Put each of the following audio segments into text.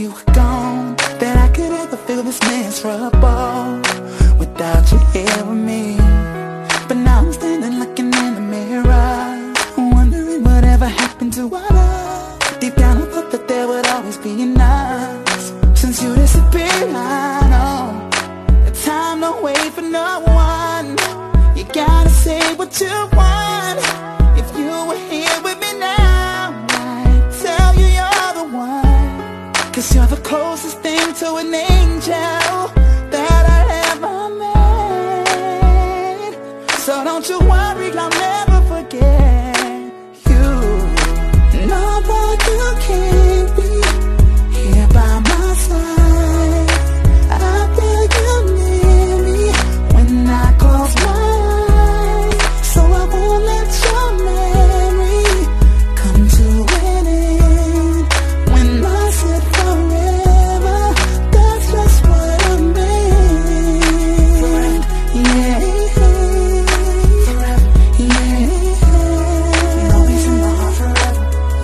you were gone that I could ever feel this miserable without you here with me. But now I'm standing looking in the mirror, wondering whatever happened to our love. Deep down I thought that there would always be enough. Since you disappeared, I know that time don't wait for no one. You gotta say what you want. If you were here with me now, I'd tell you you're the one. 'Cause you're the closest thing to an angel that I ever met. So don't you worry, I'll never forget you. No, but you can't be here by my side. I feel you near me when I close my eyes. So I won't let your memory come to an end. When I said forever, that's just what I meant. Forever, yeah, forever, yeah. You'll always in my heart forever.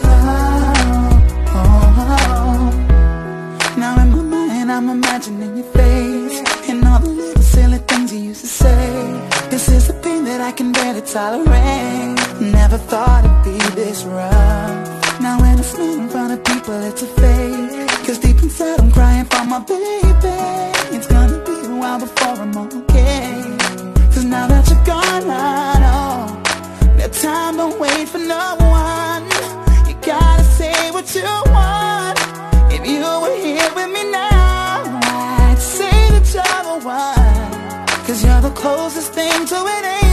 Oh, oh, oh. Now in my mind I'm imagining your face and all the little silly things you used to say. This is the pain that I can barely tolerate. Never thought it'd be this rough. Now when I smile in front of people it's a fake, 'cause deep inside I'm crying for my baby. It's gonna be a while before I'm okay. 'Cause now that you're gone I know that time don't wait for no one. You gotta say what you want. If you were here with me now, I'd say that you're the one. 'Cause you're the closest thing to an angel